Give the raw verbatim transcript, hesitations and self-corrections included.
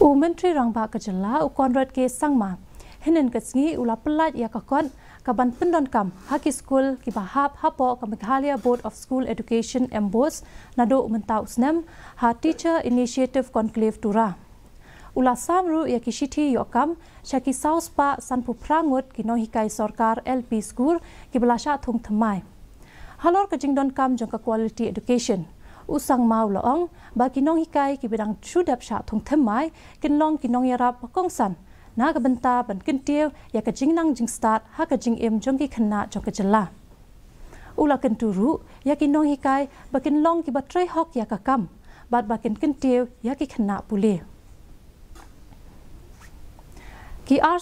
U Myntri Rangbah ke Jylla u Conrad ke Sangma henen ke sngi ula pelat ya kakon kaban pendon kam haki school ki bahap hapo ka Meghalaya Board of School Education Embos nado mentau snem ha teacher initiative conclave tura ula samru ya ki shithi yokam shaki saus pa sanpu prangut ki no hikai sarkar L P school ki belasha thung thamai halor ka jingdon kam jong ka quality education usang mau laong ba kinong hikai ki bidang chudap sha thung thamai kinlong kinong yarap kongsan na ka benta ban kintieu ya ka jingnang jing start ha ka jing em jong ki khna jong ka Jylla ula kenturu ya kinong hikai ba kinlong ki batrai hok ya ka kam bat ba kin kintieu ya ki khna pule ki